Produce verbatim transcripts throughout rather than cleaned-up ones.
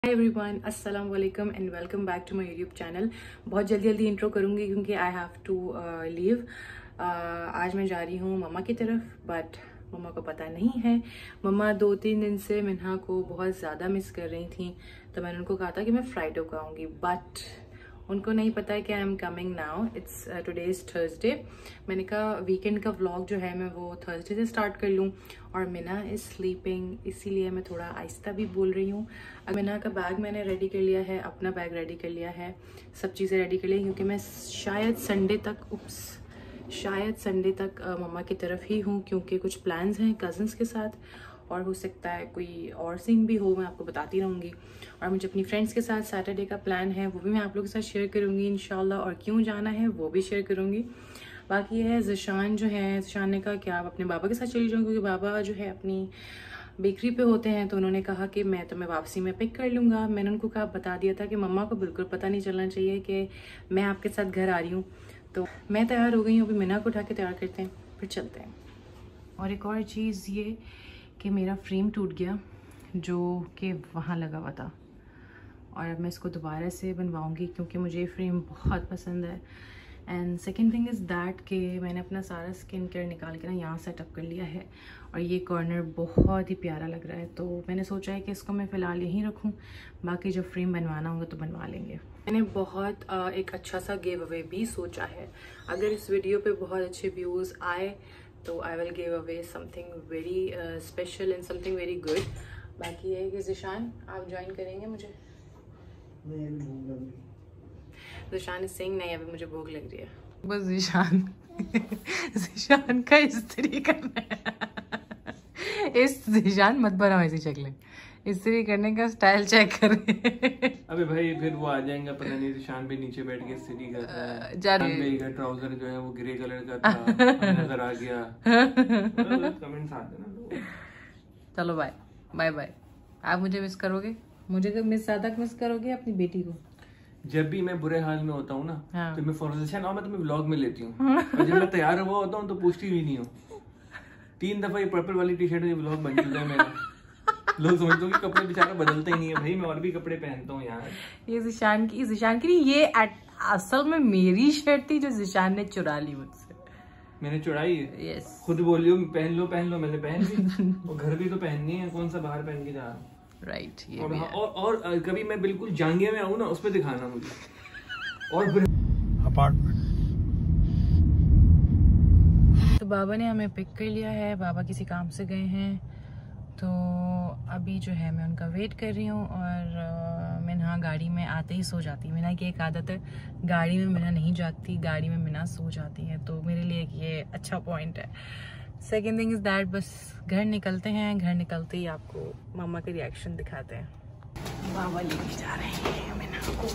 हाय everyone, अस्सलाम वालेकुम and welcome back to my YouTube channel. बहुत जल्दी जल्दी इंट्रो करूंगी क्योंकि आई हैव टू लीव। आज मैं जा रही हूँ मम्मा की तरफ, बट मम्मा को पता नहीं है। मम्मा दो तीन दिन से मिन्हा को बहुत ज़्यादा मिस कर रही थी, तो मैंने उनको कहा था कि मैं फ्राइडे को आऊँगी, बट उनको नहीं पता है कि I am coming now. It's today is Thursday. मैंने कहा वीकेंड का व्लॉग जो है मैं वो थर्सडे से स्टार्ट कर लूँ, और मिना इज़ स्लीपिंग, इसीलिए मैं थोड़ा आहिस्ता भी बोल रही हूँ। मिना का बैग मैंने रेडी कर लिया है, अपना बैग रेडी कर लिया है, सब चीज़ें रेडी कर ली, क्योंकि मैं शायद संडे तक उप्स शायद संडे तक मम्मा की तरफ ही हूँ, क्योंकि कुछ प्लान्स हैं कज़न्स के साथ, और हो सकता है कोई और सीन भी हो, मैं आपको बताती रहूँगी। और मुझे अपनी फ्रेंड्स के साथ सैटरडे का प्लान है, वो भी मैं आप लोगों के साथ शेयर करूँगी इंशाल्लाह, और क्यों जाना है वो भी शेयर करूँगी। बाकी है ज़िशान जो है, ज़िशान ने कहा कि आप अपने बाबा के साथ चली जाऊँ, क्योंकि बाबा जो है अपनी बेकरी पे होते हैं, तो उन्होंने कहा कि मैं तुम्हें वापसी में पिक कर लूँगा। मैंने उनको कहा बता दिया था कि मम्मा को बिल्कुल पता नहीं चलना चाहिए कि मैं आपके साथ घर आ रही हूँ। तो मैं तैयार हो गई हूँ, अभी मिना को उठा के तैयार करते हैं, फिर चलते हैं। और एक और चीज़ ये कि मेरा फ्रेम टूट गया जो कि वहाँ लगा हुआ था, और अब मैं इसको दोबारा से बनवाऊँगी क्योंकि मुझे ये फ्रेम बहुत पसंद है। And second thing is that कि मैंने अपना सारा स्किन केयर निकाल के ना यहाँ सेटअप कर लिया है, और ये कॉर्नर बहुत ही प्यारा लग रहा है, तो मैंने सोचा है कि इसको मैं फ़िलहाल यहीं रखूँ, बाकी जब फ्रेम बनवाना होगा तो बनवा लेंगे। मैंने बहुत आ, एक अच्छा सा गिव अवे भी सोचा है। अगर इस वीडियो पे बहुत अच्छे व्यूज़ आए तो I will give away something very special and something very good. बाकी है कि ज़िशान आप ज्वाइन करेंगे मुझे? ज़िशान इज सेइंग नहीं, अभी मुझे भूख लग रही है। बस ज़िशान ज़िशान का इस्त्री करना है। इस ज़िशान मत बनाओ ऐसी शक्लें, इस्त्री करने का स्टाइल चेक कर रहे हैं। अबे भाई फिर वो आ जाएंगे, पता नहीं ज़िशान भी नीचे बैठ के इस्त्री कर रहा है। ट्राउजर जो है वो ग्रे कलर का था, नजर आ गया। कमेंट्स आते ना। चलो बाय बाय बाय। आप मुझे मिस करोगे? मुझे मिस ज्यादा मिस करोगे अपनी बेटी को? जब भी मैं बुरे हाल में होता हूँ ना, हाँ। तो मैं फॉर्मेशन और मैं तुम्हें व्लॉग में लेती हूँ, और जब मैं तैयार हुआ होता हूँ तो पूछती भी नहीं हूँ। तीन दफा ये पर्पल वाली टी शर्ट व्लॉग बन चुका है मेरा। लोग समझते हैं कि कपड़े बेचारा बदलता ही नहीं है। भाई मैं और भी कपड़े पहनता हूँ यार। ये ज़िशान की ज़िशान की ये असल में मेरी शर्ट थी जो ज़िशान ने चुरा ली मुझसे। मैंने चुराई है? यस। खुद बोलियो पहन लो पहन लो, मैंने पहन ली। और घर भी तो पहननी है, कौन सा बाहर पहन के जा रहा हूँ। राइट right, ये और, भी है। और और कभी मैं बिल्कुल जांघे में आऊँ ना, उसमें दिखाना मुझे। और अपार्टमेंट। तो बाबा ने हमें पिक कर लिया है, बाबा किसी काम से गए हैं, तो अभी जो है मैं उनका वेट कर रही हूँ। और मिन्हा गाड़ी में आते ही सो जाती है। मिन्हा की एक आदत है, गाड़ी में मिन्हा नहीं जाती, गाड़ी में मिन्हा सो जाती है, तो मेरे लिए ये अच्छा पॉइंट है। सेकेंड थिंग इज दैट बस घर निकलते हैं, घर निकलते ही आपको मामा के रिएक्शन दिखाते हैं। बाबा लेके जा रहे हैं मिन्हा को।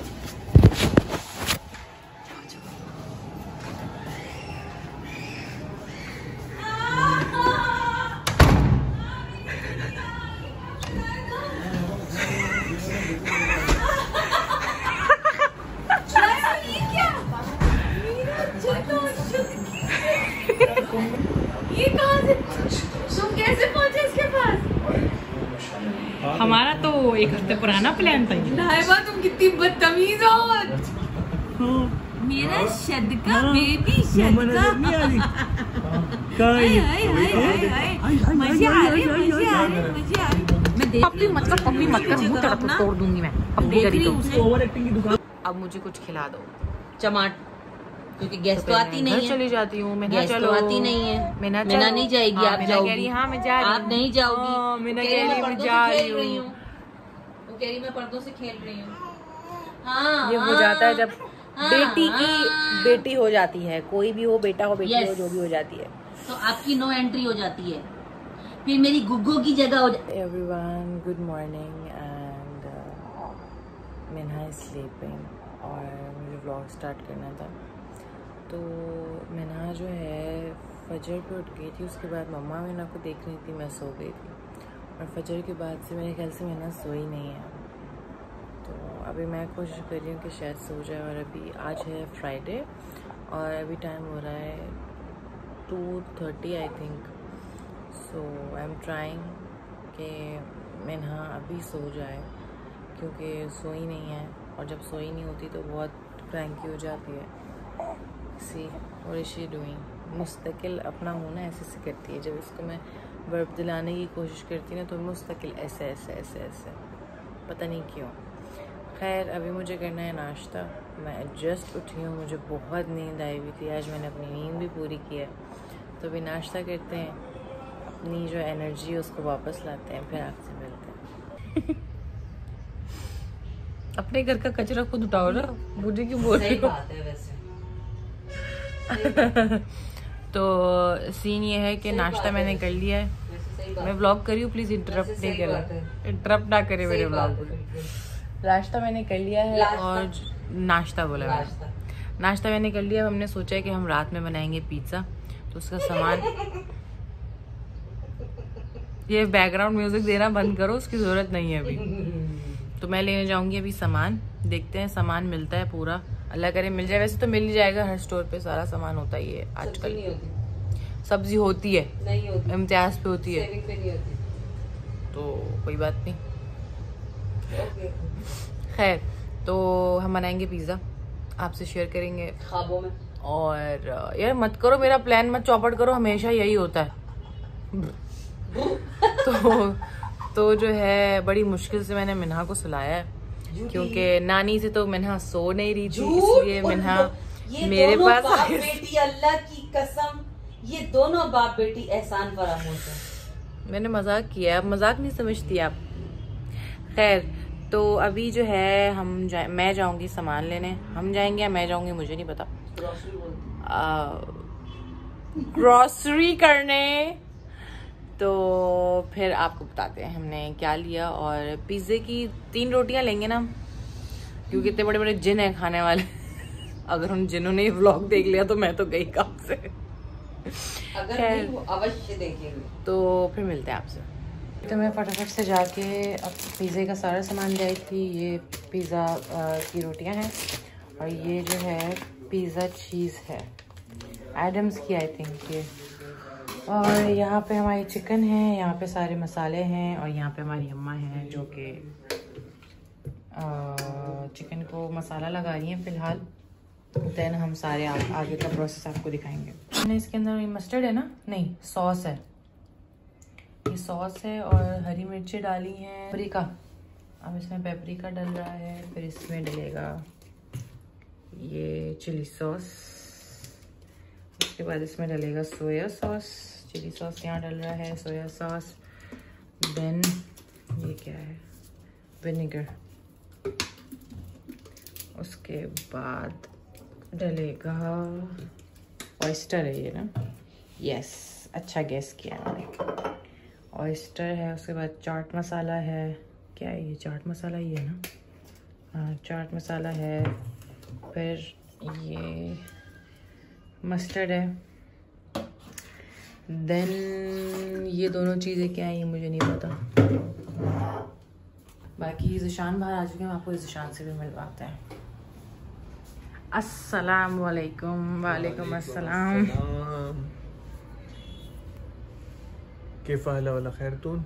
ये कहाँ से तुम कैसे पहुंचे इसके पास? हमारा तो एक हफ्ते पुराना प्लान था। नाइबा तुम कितनी बदतमीज हो। मेरा शदका बेबी शदका। हाय हाय हाय हाय मजे आ रहे मजे आ रहे मजे आ रहे। मैं देख रही हूं, मतलब पप्पी मत कर, मुंह तेरा तोड़ दूंगी मैं। पप्पी करी तो ओवर एक्टिंग की दुकान। अब मुझे कुछ खिला दो। चमाट, क्योंकि गैस तो आती नहीं है। चली जाती हूँ मैं। गैस तो आती नहीं है। मिना मिना नहीं जाएगी, आप जाओगी। हाँ मैं जा रही हूँ। आप नहीं जाओगी। मिना कह रही मैं जा रही हूँ। वो कह रही मैं पर्दों से खेल रही हूँ। हाँ ये हो जाता है जब बेटी की बेटी हो जाती है, कोई भी हो, बेटा हो बेटी हो, जो भी हो जाती है, तो आपकी नो एंट्री हो जाती है, फिर मेरी गुग्गो की जगह हो जाती है। Everyone good morning and Minha is sleeping, और मुझे व्लॉग स्टार्ट करना था। तो मिन्हा जो है फजर पे उठ गई थी, उसके बाद मम्मा मिन्हा को देख रही थी, मैं सो गई थी, और फजर के बाद से मेरे ख्याल से मिन्हा सोई नहीं है। तो अभी मैं कोशिश कर रही हूँ कि शायद सो जाए। और अभी आज है फ्राइडे, और अभी टाइम हो रहा है two thirty I think. So I am trying कि मिन्हा अभी सो जाए, क्योंकि सोई नहीं है, और जब सोई नहीं होती तो बहुत क्रैंकी हो जाती है। सी और इज शी डूइंग, मुस्तकिल अपना होना ऐसे से करती है। जब इसको मैं वर्ब दिलाने की कोशिश करती ना तो मुस्तकिल ऐसे ऐसे ऐसे ऐसे, पता नहीं क्यों। खैर अभी मुझे करना है नाश्ता। मैं जस्ट उठी हूँ, मुझे बहुत नींद आई हुई थी, आज मैंने अपनी नींद भी पूरी की है। तो अभी नाश्ता करते हैं, अपनी जो एनर्जी है उसको वापस लाते हैं, फिर आपसे मिलते हैं। अपने घर का कचरा खुद उठाओ ना, मुझे क्यों बोल रही हो? तो सीन ये है कि नाश्ता मैंने कर लिया है। मैं व्लॉग कर रही हूँ, प्लीज इंटरप्ट नहीं करना, इंटरप्ट ना करे मेरे व्लॉग में। नाश्ता मैंने कर लिया है, और नाश्ता बोला मैंने, नाश्ता मैंने कर लिया। हमने सोचा है कि हम रात में बनाएंगे पिज्ज़ा, तो उसका सामान, ये बैकग्राउंड म्यूजिक देना बंद करो, उसकी जरूरत नहीं है अभी। तो मैं लेने जाऊंगी अभी सामान, देखते हैं सामान मिलता है पूरा, अल्लाह करे मिल जाए। वैसे तो मिल ही जाएगा, हर स्टोर पे सारा सामान होता ही है आजकल। सब्जी होती है, नहीं होती, इम्तियाज पे होती है, पे नहीं होती। तो कोई बात नहीं। खैर तो हम बनाएंगे पिज्ज़ा, आपसे शेयर करेंगे ख्वाबों में। और यार मत करो मेरा प्लान, मत चौपट करो, हमेशा यही होता है। तो तो जो है बड़ी मुश्किल से मैंने मिन्हा को सुलाया है, क्योंकि नानी से तो मिन्हा सो नहीं रही थी, इसलिए मिन्हा मेरे पास बाप बेटी, अल्लाह की कसम, ये दोनों बाप बेटी एहसान फरामोश है। मैंने मजाक किया, अब मजाक नहीं समझती आप। खैर तो अभी जो है हम जा, मैं जाऊंगी सामान लेने, हम जाएंगे या मैं जाऊंगी मुझे नहीं पता, ग्रॉसरी करने। तो फिर आपको बताते हैं हमने क्या लिया। और पिज्ज़े की तीन रोटियां लेंगे ना, क्योंकि इतने बड़े बड़े जिन है खाने वाले। अगर उन जिनों ने व्लॉग देख लिया तो मैं तो गई काम से। अगर नहीं वो अवश्य देखेंगे। तो फिर मिलते हैं आपसे। तो मैं फटाफट से जाके अब पिज़्ज़े का सारा सामान ले आई थी। ये पिज़्ज़ा की रोटियां हैं, और ये जो है पिज़्ज़ा चीज़ है, एडम्स की आई थिंक ये। और यहाँ पे हमारी चिकन है, यहाँ पे सारे मसाले हैं, और यहाँ पे हमारी अम्मा हैं जो कि चिकन को मसाला लगा रही हैं फ़िलहाल। देन हम सारे आ, आगे का प्रोसेस आपको दिखाएंगे। मैंने इसके अंदर मस्टर्ड है ना, नहीं सॉस है, ये सॉस है, और हरी मिर्ची डाली हैं, पेपरिका, अब इसमें पेपरिका डल रहा है। फिर इसमें डलेगा ये चिली सॉस, उसके बाद इसमें डलेगा सोया सॉस, चिली सॉस यहाँ डल रहा है, सोया सॉस, देन ये क्या है, विनेगर, उसके बाद डलेगा ऑयस्टर है ये ना, यस अच्छा गेस किया मैंने, ऑयस्टर है। उसके बाद चाट मसाला है, क्या है ये, चाट मसाला ही है ना, हाँ चाट मसाला है। फिर ये मस्टर्ड है। देन ये दोनों चीज़ें क्या है ये मुझे नहीं पता। बाकी ज़िशान बाहर आ चुके हैं, आपको ज़िशान से भी मिलवाते हैं। अस्सलाम वालेकुम। वालेकुम अस्सलाम। किफ़ हाल वाला खैर तून?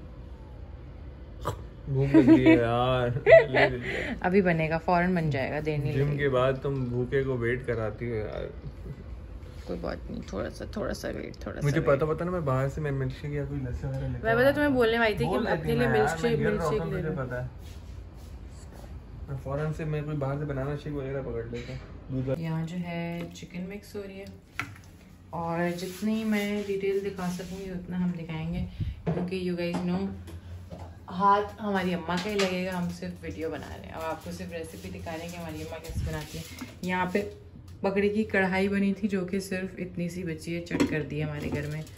भूख लगी है यार। अभी बनेगा, फौरन बन जाएगा, देर नहीं लगेगी। जिम के बाद तुम भूखे को वेट कराती हो यार। कोई बात नहीं, थोड़ा सा थोड़ा सा वेट, थोड़ा मुझे सा पता पता ना, मैं बाहर से मैं मिल्क शेक या कोई लस्सी वगैरह लेकर मैं बता तुम्हें बोलने वाली थी कि अपने लिए मिल्क शेक मिल्क शेक ले लो। पता है मैं फौरन से मैं कोई बाहर से बनाना शेक वगैरह पकड़ लेता हूं। यहाँ जो है चिकन मिक्स हो रही है, और जितनी मैं डिटेल दिखा सकूँगी उतना हम दिखाएंगे, क्योंकि यू गाइस नो हाथ हमारी अम्मा का ही लगेगा, हम सिर्फ वीडियो बना रहे हैं और आपको सिर्फ रेसिपी दिखा रहे हैं कि हमारी अम्मा कैसे बनाती है। यहाँ पे बकरी की कढ़ाई बनी थी जो कि सिर्फ इतनी सी बची है, चट कर दी है हमारे घर में।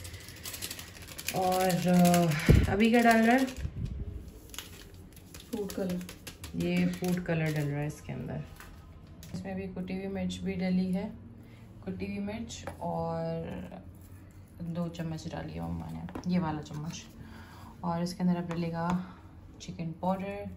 और अभी क्या डाल रहा है, फूड कलर, ये फूड कलर डल रहा है इसके अंदर। इसमें भी कुटी हुई मिर्च भी डली है, कुटी हुई मिर्च, और दो चम्मच डाली है मम्मा ने, ये वाला चम्मच। और इसके अंदर अब डलेगा चिकन पाउडर,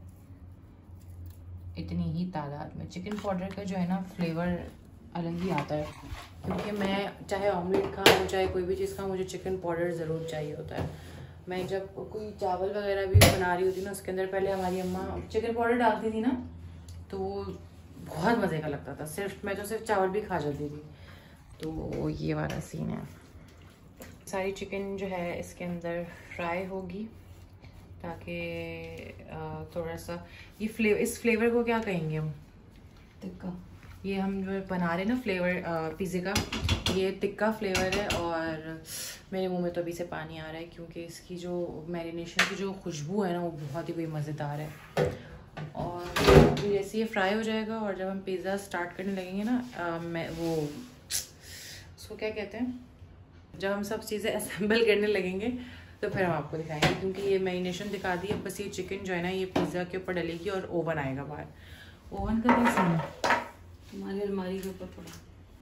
इतनी ही तादाद में। चिकन पाउडर का जो है ना फ्लेवर अलग ही आता है, क्योंकि मैं चाहे ऑमलेट खाऊँ चाहे कोई भी चीज़ खाऊँ, मुझे चिकन पाउडर ज़रूर चाहिए होता है। मैं जब कोई चावल वगैरह भी बना रही होती ना, उसके अंदर पहले हमारी अम्मा चिकन पाउडर डालती थी ना, तो बहुत मज़े का लगता था। सिर्फ मैं तो सिर्फ चावल भी खा जाती थी। तो ये वाला सीन है। सारी चिकन जो है इसके अंदर फ्राई होगी, ताकि थोड़ा सा ये फ्लेवर, इस फ्लेवर को क्या कहेंगे हम? टिक्का। ये हम जो बना रहे हैं ना फ्लेवर पिज़्ज़े का, ये टिक्का फ्लेवर है। और मेरे मुंह में तो अभी से पानी आ रहा है, क्योंकि इसकी जो मैरिनेशन की जो खुशबू है ना, वो बहुत ही कोई मज़ेदार है। और जैसे ये फ्राई हो जाएगा और जब हम पिज़्ज़ा स्टार्ट करने लगेंगे ना, आ, मैं वो उसको क्या कहते हैं, जब हम सब चीज़ें असेंबल करने लगेंगे तो फिर हम आपको दिखाएंगे। क्योंकि ये मैरिनेशन दिखा दी, अब बस ये चिकन जो है ना, ये पिज़्ज़ा के ऊपर डलेगी और ओवन आएगा बाहर। ओवन का कैसे है? तुम्हारी अलमारी के ऊपर पड़ा।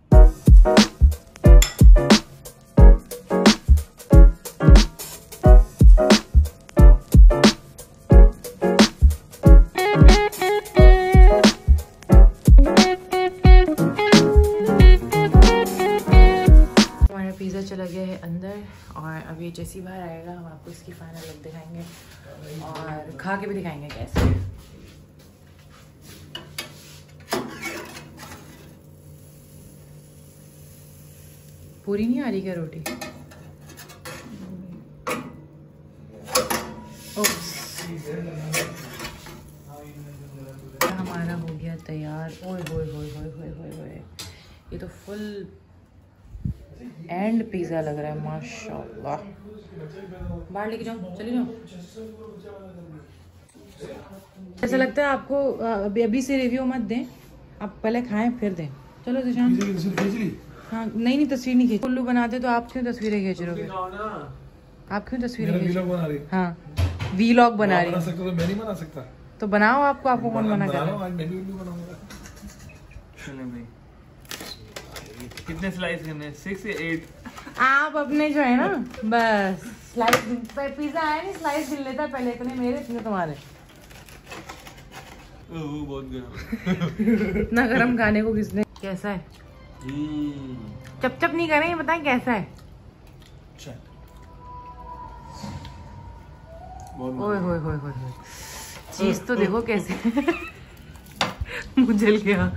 हमारा पिज़्ज़ा चला गया है अंदर, और अभी जैसे ही बाहर आएगा हम आपको इसकी फाइनल लुक दिखाएंगे और खा के भी दिखाएंगे कैसे है। पूरी नहीं आ रही क्या रोटी? हमारा हो गया तैयार। ओए होए होए होए होए होए होए, ये तो फुल एंड पिज़्ज़ा लग रहा है माशाल्लाह। बाहर लेके जाओ, चले जाओ। ऐसा लगता है आपको अभी अभी से रिव्यू मत दें, आप पहले खाएं फिर दें। चलो दिशान। हाँ नहीं नहीं, तस्वीर नहीं खींच। उल्लू बनाते तो आप क्यों तस्वीरें खींच रहे हो? आप क्यों तस्वीरें खींच रहे हो? हाँ वीलॉग बना रही है। तो मैं नहीं बना सकता। तो बनाओ, आपको आपको कौन मना कर रहा है? आज मैं भी उल्लू बनाऊंगा। कितने स्लाइस करने? सिक्स या एट? आप अपने जो है ना, बस स्लाइस पिज़्ज़ा आया नहीं, स्लाइस गिन लेता पहले। इतने मेरे, इतने तुम्हारे। ओह बहुत गरम। इतना गरम खाने को किसने? कैसा है? चप चप नहीं करें, बताएं कैसा है? ओए होए होए होए, चीज तो देखो कैसे मुंह जल गया।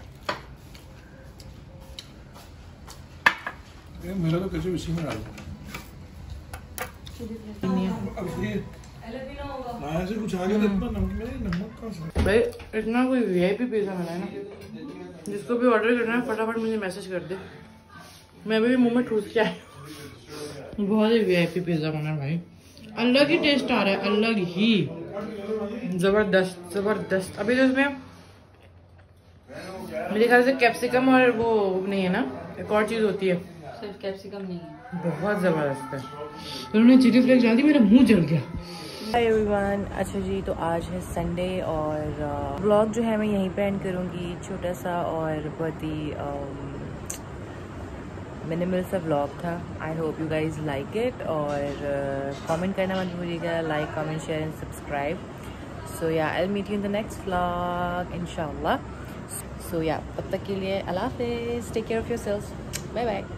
मेरा तो कैसे इसी में डाल दो। से कुछ आगे नमक भाई इतना कोई वीआईपी पिज़्ज़ा बना है ना, जिसको भी ऑर्डर करना है फटाफट मुझे मैसेज कर दे, मैं भी मुंह में ठूस के आई। बहुत ही वीआईपी पिज़्ज़ा बना है भाई, अलग ही टेस्ट आ रहा है, अलग ही जबरदस्त जबरदस्त। अभी तो इसमें मेरे ख्याल से कैप्सिकम और वो नहीं है ना, एक और चीज होती है। सिर्फ कैप्सिकम नहीं है, बहुत जबरदस्त है। उन्होंने चिली फ्लेक्स डाल दी, मेरा मुंह जल गया। हाय एवरीवन, अच्छा जी, तो आज है संडे और व्लॉग जो है मैं यहीं पे एंड करूँगी, छोटा सा और बहुत ही मिनिमल सा व्लॉग था। I hope you guys like it, और कमेंट uh, करना मत भूलिएगा, like comment share and subscribe. So yeah I will meet you in the next vlog इंशाल्लाह। सो या तब तक के लिए अल्लाह हाफिज़, take care of yourself, bye bye.